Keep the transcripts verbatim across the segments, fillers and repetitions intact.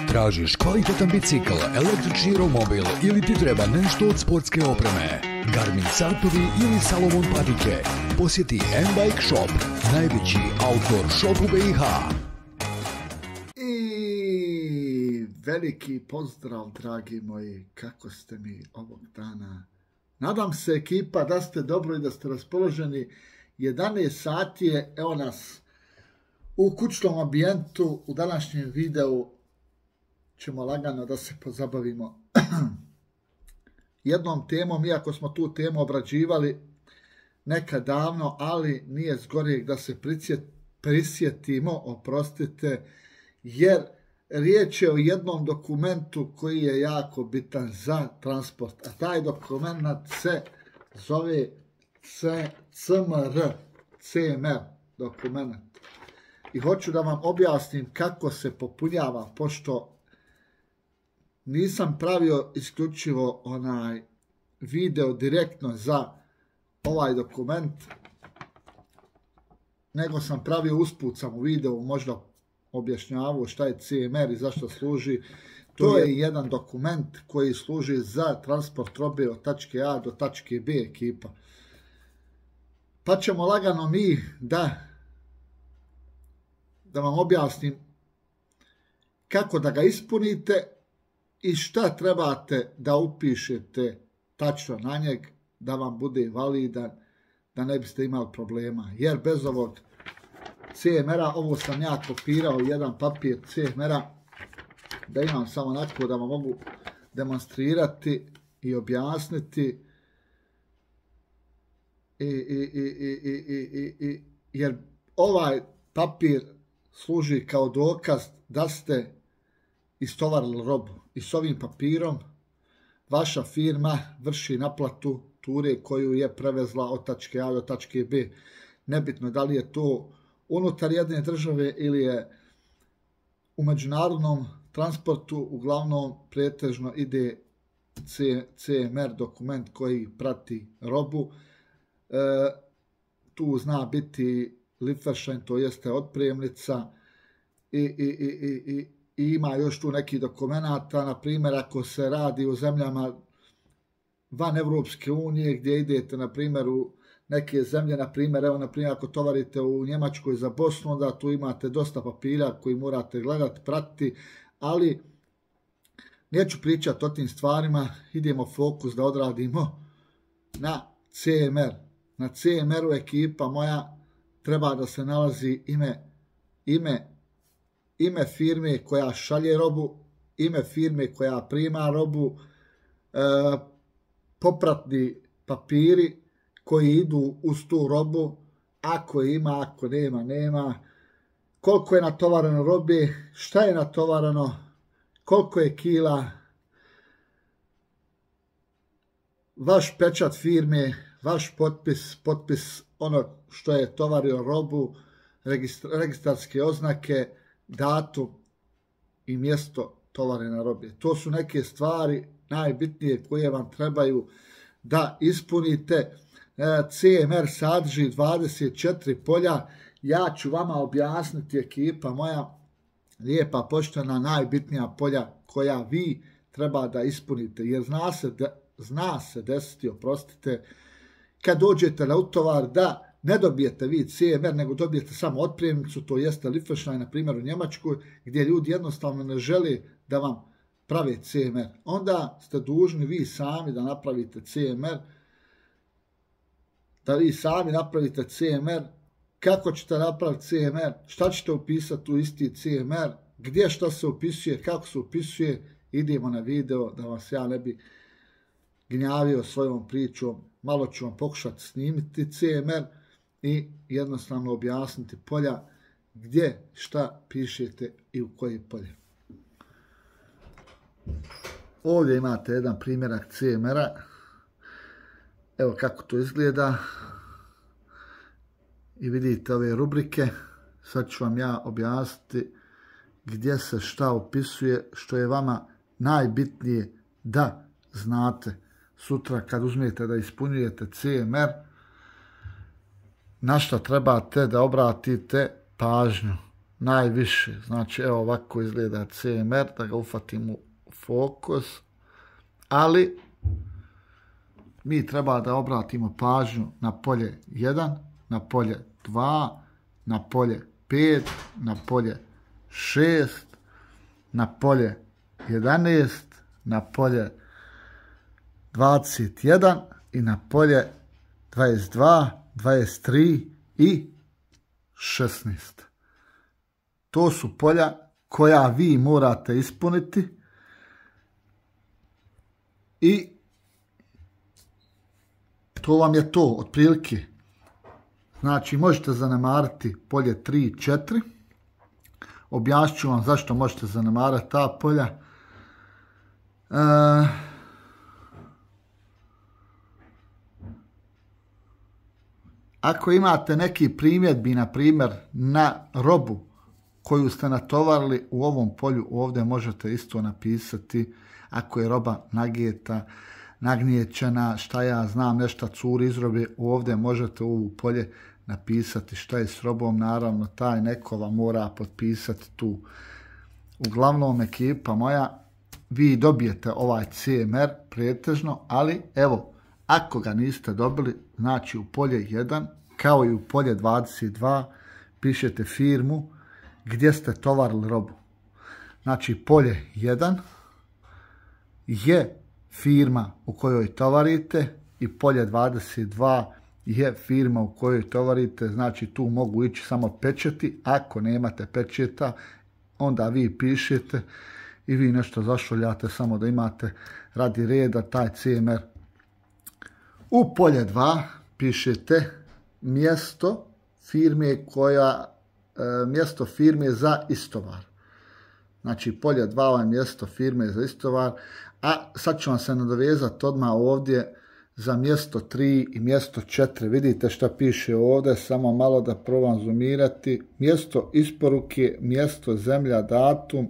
Tražiš kvalitetan bicikl, električni romobil ili ti treba nešto od sportske opreme? Garmin satovi ili Salomon patike? Posjeti M-Bike Shop, najveći outdoor shop u B i H. I veliki pozdrav, dragi moji, kako ste mi ovog dana? Nadam se, ekipa, da ste dobro i da ste raspoloženi. jedanaest sati je, evo nas u kućnom ambijentu. U današnjem videu ćemo lagano da se pozabavimo jednom temom, iako smo tu temu obrađivali nekad davno, ali nije zgoreg da se prisjetimo, oprostite, jer riječ je o jednom dokumentu koji je jako bitan za transport, a taj dokument se zove C M R, C M R dokument. I hoću da vam objasnim kako se popunjava, pošto nisam pravio isključivo onaj video direktno za ovaj dokument, nego sam pravio usput sam u videu možda objašnjavao šta je C M R i zašto služi. To je jedan dokument koji služi za transport robe od tačke A do tačke B, ekipa. Pa ćemo lagano mi da da vam objasnim kako da ga ispunite i šta trebate da upišete tačno na njeg da vam bude validan, da ne biste imali problema. Jer bez ovog C M R-a, ovo sam ja kopirao jedan papir C M R-a, da imam samo onako da vam mogu demonstrirati i objasniti. I, i, i, i, i, i, i, jer ovaj papir služi kao dokaz da ste istovarili robu. I s ovim papirom vaša firma vrši naplatu ture koju je prevezla od tačke A do tačke B. Nebitno da li je to unutar jedne države ili je u međunarodnom transportu, uglavnom pretežno ide C M R dokument koji prati robu. E, tu zna biti Lieferschein, to jeste otpremnica, i, i, i, i, i ima još tu neki dokumenata, na primjer ako se radi u zemljama van Evropske unije gdje idete na primjer u neke zemlje, na primjer, evo na primjer ako tovarite u Njemačkoj za Bosnu, onda tu imate dosta papira koji morate gledati, pratiti, ali neću pričati o tim stvarima, idemo fokus da odradimo na C M R. Na C M R-u, ekipa moja, treba da se nalazi ime, ime, ime firme koja šalje robu, ime firme koja prima robu, e, popratni papiri koji idu uz tu robu, ako ima, ako nema, nema, koliko je natovareno robe, šta je natovareno, koliko je kila, vaš pečat firme, vaš potpis, potpis ono što je tovario robu, registar, registarske oznake, datum i mjesto tovarene robe. To su neke stvari najbitnije koje vam trebaju da ispunite. C M R sadrži dvadeset četiri polja. Ja ću vama objasniti, ekipa moja, lijepa, poštena, najbitnija polja koja vi treba da ispunite. Jer zna se, de, zna se desiti, oprostite, kad dođete na utovar da ne dobijete vi C M R, nego dobijete samo otpremnicu, to jeste Lieferschein, na primjer u Njemačkoj, gdje ljudi jednostavno ne žele da vam prave C M R. Onda ste dužni vi sami da napravite C M R, da vi sami napravite C M R. Kako ćete napraviti C M R, šta ćete upisati u isti C M R, gdje šta se upisuje, kako se upisuje, idemo na video da vas ja ne bi gnjavio svojom pričom. Malo ću vam pokušati snimiti C M R i jednostavno objasniti polja gdje šta pišete i u koji polje. Ovdje imate jedan primjerak C M R-a. Evo kako to izgleda. I vidite ove rubrike. Sad ću vam ja objasniti gdje se šta upisuje, što je vama najbitnije da znate. Sutra kad uzmete da ispunjujete C M R, na što trebate da obratite pažnju. najviše. Znači, evo ovako izgleda C M R, da ga ufatim u fokus. Ali, mi treba da obratimo pažnju na polje jedan, na polje dva, na polje pet, na polje šest, na polje jedanaest, na polje dvadeset jedan i na polje dvadeset dva, dvadeset tri i šesnaest. To su polja koja vi morate ispuniti i to vam je to, otprilike. Znači, možete zanemariti polje tri i četiri. Objasnit ću vam zašto možete zanemariti ta polja. E, ako imate neki primjedbi, na primjer, na robu koju ste natovarili u ovom polju, ovdje možete isto napisati. Ako je roba nagijeta, nagnijećena, šta ja znam, nešto curi iz robe, ovdje možete u ovo polje napisati šta je s robom. Naravno, taj neko vam mora potpisati tu. Uglavnom, ekipa moja, vi dobijete ovaj C M R pretežno, ali evo, ako ga niste dobili, znači u polje jedan, kao i u polje dvadeset dva, pišete firmu gdje ste tovarili robu. Znači, polje jedan je firma u kojoj tovarite i polje dvadeset dva je firma u kojoj tovarite. Znači, tu mogu ići samo pečeti. Ako nemate pečeta, onda vi pišete i vi nešto zašuljate, samo da imate radi reda taj C M R. U polje dva pišete mjesto firme koja mjesto firme za istovar. Znači, polje dva je mjesto firme za istovar, a sad ću vam se nadovezati odmah ovdje za mjesto tri i mjesto četiri. Vidite šta piše ovdje, samo malo da probam zoomirati. Mjesto isporuke, mjesto zemlja, datum.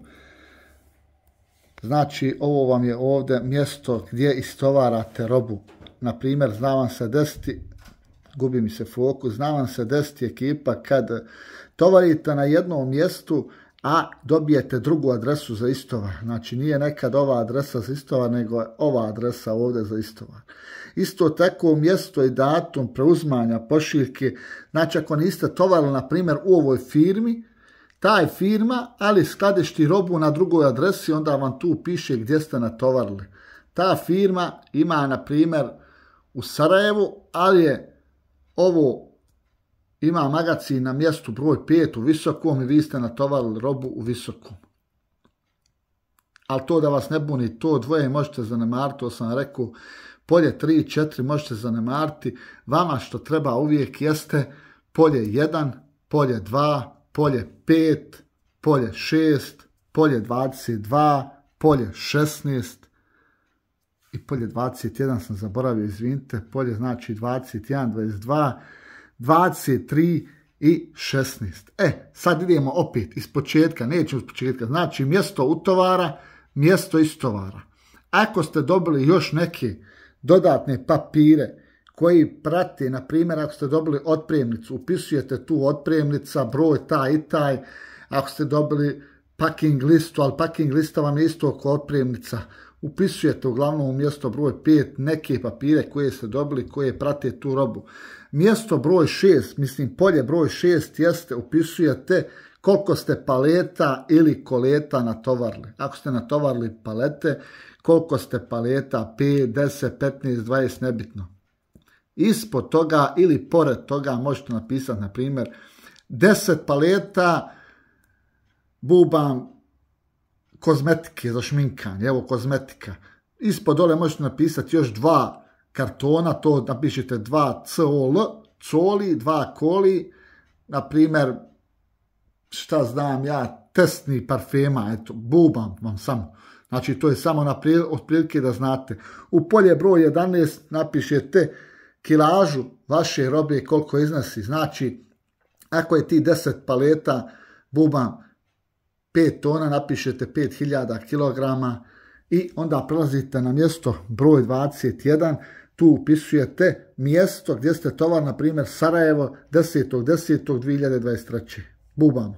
Znači, ovo vam je ovdje mjesto gdje istovarate robu. Na primjer, zna vam se desiti, gubi mi se fokus, zna vam se desiti ekipa kad tovarite na jednom mjestu, a dobijete drugu adresu za istovar. Znači, nije nekad ova adresa za istovar, nego je ova adresa ovdje za istovar. Isto tako mjesto i datum preuzmanja pošiljke. Znači, ako niste tovarili, na primjer, u ovoj firmi, taj firma, ali skladišti robu na drugoj adresi, onda vam tu piše gdje ste natovarili. Ta firma ima, na primjer, u Sarajevu, ali je ovo ima magacin na mjestu broj pet u Visokom i vi ste natovarili robu u Visokom. Ali to da vas ne buni, to dvoje možete zanemariti, to sam rekao, polje tri i četiri možete zanemariti. Vama što treba uvijek jeste polje jedan, polje dva, polje pet, polje šest, polje dvadeset dva, polje šesnaest i polje dvadeset jedan sam zaboravio, izvinite, polje znači dvadeset jedan, dvadeset dva, dvadeset tri i šesnaest. E, sad idemo opet iz početka, nećemo iz početka, znači mjesto utovara, mjesto istovara. Ako ste dobili još neke dodatne papire koji prate, na primjer, ako ste dobili otpremnicu, upisujete tu otpremnica, broj taj i taj. Ako ste dobili packing listu, ali packing lista vam je isto kao otpremnica, upisujete uglavnom u mjesto broj pet neke papire koje ste dobili, koje prate tu robu. Mjesto broj šest, mislim polje broj šest jeste, upisujete koliko ste paleta ili koleta natovarili. Ako ste natovarili palete, koliko ste paleta, pet, deset, petnaest, dvadeset, nebitno. Ispod toga ili pored toga možete napisati, na primjer, deset paleta bubam kozmetike za šminkanje, evo kozmetika. Ispod dole možete napisati još dva kartona, to napišete dva C O L, coli, dva koli, na primjer, šta znam ja, testni parfema, eto, bubam vam samo. Znači, to je samo na otprilike da znate. U polje broj jedanaest napišete kilažu vaše robe koliko iznosi. Znači, ako je ti deset paleta bubam pet tona, napišete pet hiljada kilograma i onda prelazite na mjesto broj dvadeset jedan. Tu upisujete mjesto gdje ste tovar, na primjer Sarajevo, desetog desetog dvije hiljade dvadeset treće. Bubamo.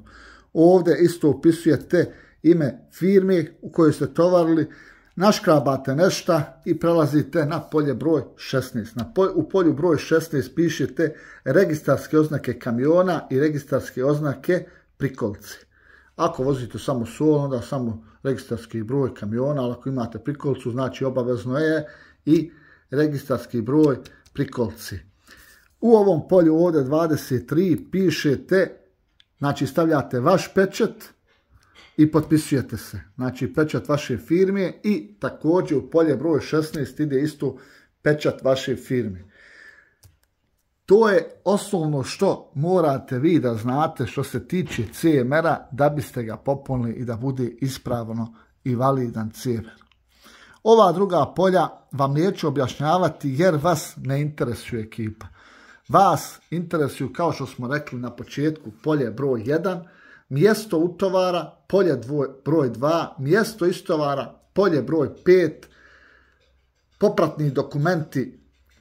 ovdje isto upisujete ime firmi u kojoj ste tovarili, naškrabate nešto i prelazite na polje broj šesnaest. Na polju, u polju broj šesnaest pišete registarske oznake kamiona i registarske oznake prikolice. Ako vozite samo sol, onda samo registarski broj kamiona, ali ako imate prikolicu, znači obavezno je i registarski broj prikolice. U ovom polju ovdje dvadeset tri pišete, znači stavljate vaš pečat i potpisujete se. Znači pečat vaše firme i također u polje broj šesnaest ide isto pečat vaše firme. To je osnovno što morate vi da znate što se tiče C M R-a da biste ga popunili i da bude ispravno i validan C M R. Ova druga polja vam neću objašnjavati jer vas ne interesuje ekipa. Vas interesuju, kao što smo rekli na početku, polje broj jedan, mjesto utovara, polje dvoj, broj dva, mjesto istovara, polje broj pet, popratni dokumenti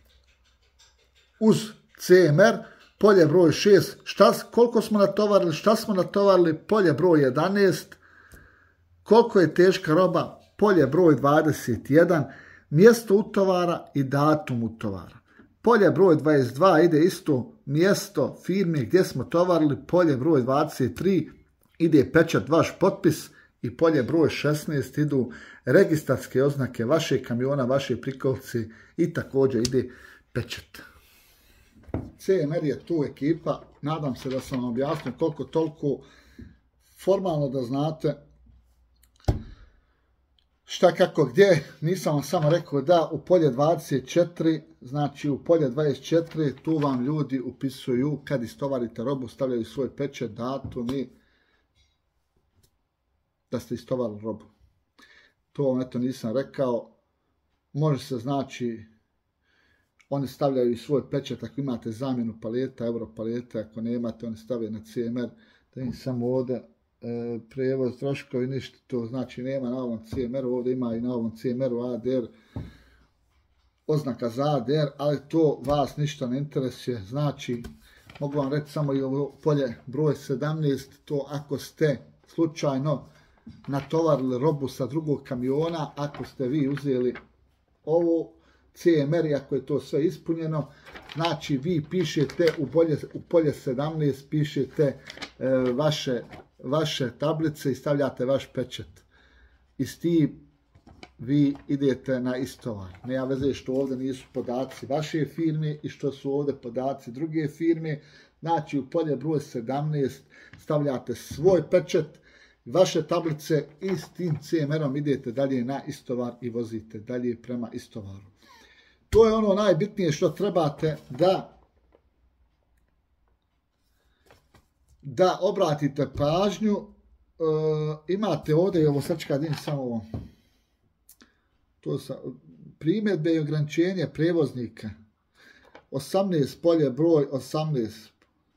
uz C M R, polje broj šest, šta, koliko smo natovarili, šta smo natovarili, polje broj jedanaest, koliko je teška roba, polje broj dvadeset jedan, mjesto utovara i datum utovara. Polje broj dvadeset dva ide isto mjesto firme gdje smo tovarili, polje broj dvadeset tri ide pečat vaš potpis i polje broj šesnaest idu registarske oznake vaše kamiona, vaše prikolice i također ide pečat. C M R je tu ekipa, nadam se da sam vam objasnio koliko toliko formalno da znate šta kako gdje. Nisam vam samo rekao da u polje dvadeset četiri, znači u polje dvadeset četiri tu vam ljudi upisuju kad istovarite robu, stavljaju svoj pečat, datum i da ste istovarili robu. To vam eto nisam rekao. Može se znači, oni stavljaju svoj pečat ako imate zamjenu paleta, euro paleta, ako nemate oni stavljaju na C M R, da im samo ovdje e, prevoz, troškovi, ništa, to znači nema na ovom C M R-u, ovdje ima i na ovom C M R-u A D R, oznaka za A D R, ali to vas ništa ne interesuje, znači mogu vam reći samo i ovo polje broj sedamnaest, to ako ste slučajno natovarili robu sa drugog kamiona, ako ste vi uzeli ovo C M R i ako je to sve ispunjeno, znači vi pišete u polje, u polje sedamnaest, pišete e, vaše, vaše tablice i stavljate vaš pečat. I s tim vi idete na istovar. Nema veze što ovdje nisu podaci vaše firme i što su ovdje podaci druge firme. Znači u polje broj sedamnaest stavljate svoj pečat, vaše tablice i s tim C M R-om idete dalje na istovar i vozite dalje prema istovaru. To je ono najbitnije što trebate da da obratite pažnju. E, imate ovdje, ovo sad ću din samo ovo, to sa, primjedbe i ograničenje prevoznika. osamnaest, polje broj osamnaest.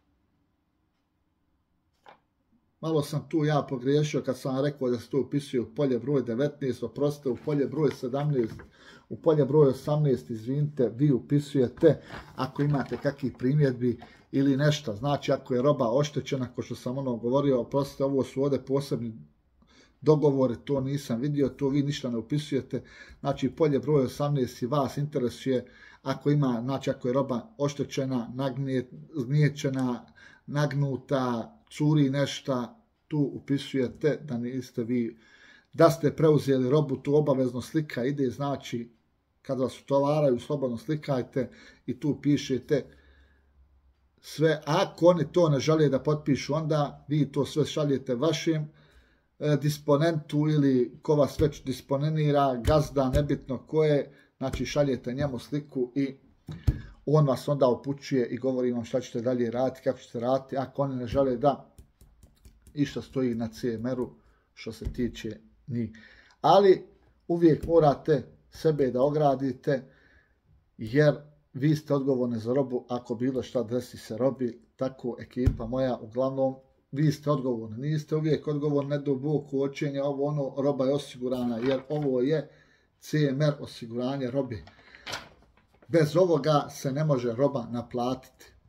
Malo sam tu ja pogriješio kad sam rekao da se to upisuje u polje broj devetnaest, oprostite, u polje broj sedamnaest, u polje broj osamnaest, izvinite, vi upisujete ako imate kakvih primjedbi ili nešto. Znači ako je roba oštećena, kao što sam ono govorio, oprostite, ovo su ovdje posebni dogovore, to nisam vidio, to vi ništa ne upisujete. Znači polje broj osamnaest i vas interesuje ako ima, znači ako je roba oštećena, zgnječena, nagnuta, curi nešto, tu upisujete da niste vi, da ste preuzeli robu, tu obavezno slika ide, znači kad vas utovaraju, slobodno slikajte i tu pišete sve. Ako oni to ne žele da potpišu, onda vi to sve šaljete vašem e, disponentu ili ko vas već disponenira, gazda, nebitno ko je, znači šaljete njemu sliku i on vas onda upućuje i govori vam šta ćete dalje raditi, kako ćete raditi, ako oni ne žele da i što stoji na C M R-u što se tiče njih. Ali uvijek morate sebe da ogradite jer vi ste odgovorni za robu, ako bilo šta desi se robi, tako ekipa moja, uglavnom vi ste odgovorni, niste uvijek odgovorni, ne do Bog kočenja, ovo ono, roba je osigurana jer ovo je C M R osiguranje robe. Bez ovoga se ne može roba naplatiti.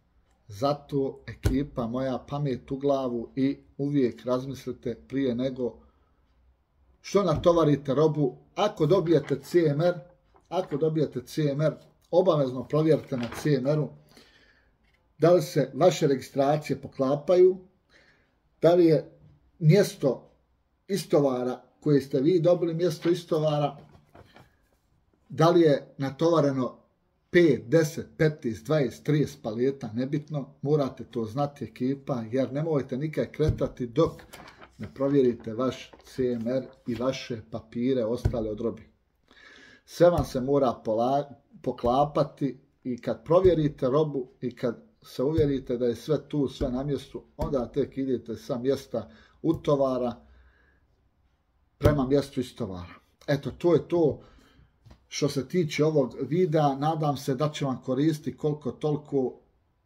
Zato ekipa moja, pamet u glavu i uvijek razmislite prije nego što natovarite robu. Ako dobijete C M R, ako dobijete C M R, obavezno provjerite na C M R-u da li se vaše registracije poklapaju, da li je mjesto istovara koje ste vi dobili, mjesto istovara, da li je natovareno pet, deset, petnaest, dvadeset, trideset paleta, nebitno, morate to znati ekipa, jer nemojte nikad kretati dok ne provjerite vaš C M R i vaše papire ostale od robi. Sve vam se mora poklapati i kad provjerite robu i kad se uvjerite da je sve tu, sve na mjestu, onda tek idete sa mjesta utovara prema mjestu istovara. Eto, to je to što se tiče ovog videa. Nadam se da će vam koristiti koliko toliko.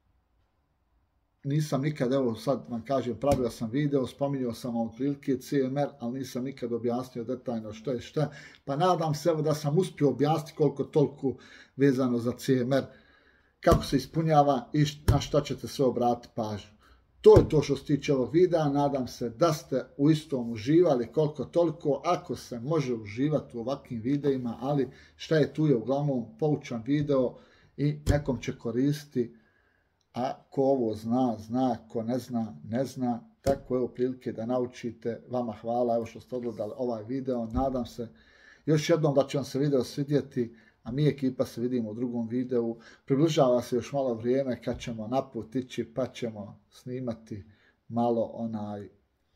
Nisam nikad, evo sad vam kažem, pravio sam video, spominjao sam vam otprilike C M R, ali nisam nikad objasnio detaljno što je šta. Pa nadam se evo da sam uspio objasniti koliko toliko vezano za C M R, kako se ispunjava i na šta ćete se obratiti pažnju. To je to što se tiče ovog videa. Nadam se da ste u istom uživali koliko toliko. Ako se može uživati u ovakvim videima, ali šta je tu je uglavnom poučan video i nekom će koristiti. A ko ovo zna, zna, ko ne zna, ne zna. Tako je prilike da naučite. Vama hvala evo što ste odgledali ovaj video. Nadam se još jednom da će vam se video svidjeti, a mi ekipa se vidimo u drugom videu. Približava se još malo vrijeme kad ćemo naput ići, pa ćemo snimati malo onaj...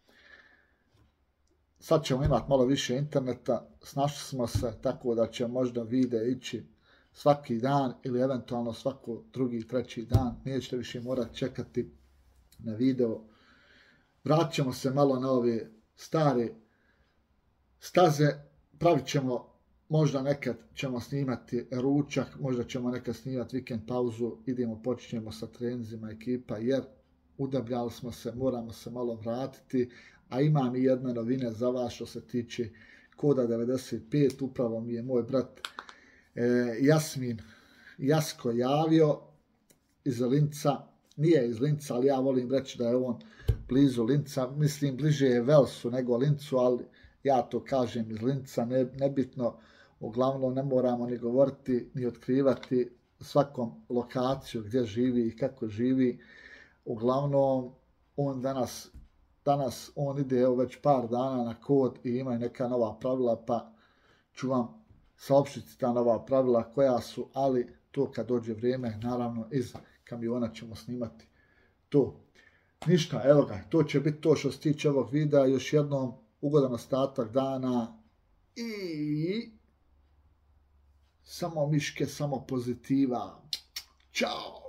Sad ćemo imati malo više interneta, snašli smo se tako da će možda video ići svaki dan ili eventualno svako drugi, treći dan. Nećete više morati čekati na video. Vratit ćemo se malo na ove stare staze, pravit ćemo, možda nekad ćemo snimati ručak, možda ćemo nekad snimati vikend pauzu, idemo, počinjemo sa treninzima ekipa, jer udabljali smo se, moramo se malo vratiti, a imam i jedne novine za vas što se tiče koda devedeset pet, upravo mi je moj brat e, Jasmin Jasko javio iz Linca, nije iz Linca, ali ja volim reći da je on blizu Linca, mislim bliže je Velsu nego Lincu, ali ja to kažem iz Linca, ne, nebitno. Uglavnom ne moramo ni govoriti, ni otkrivati svakom lokaciju gdje živi i kako živi. Uglavnom, on danas, danas on ide evo već par dana na kod i ima neka nova pravila, pa ću vam saopštiti ta nova pravila koja su, ali to kad dođe vrijeme, naravno iz kamiona ćemo snimati to. Ništa, evo ga, to će biti to što se tiče ovog videa. Još jednom ugodan ostatak dana i... samo miške, samo pozitiva. Ćao!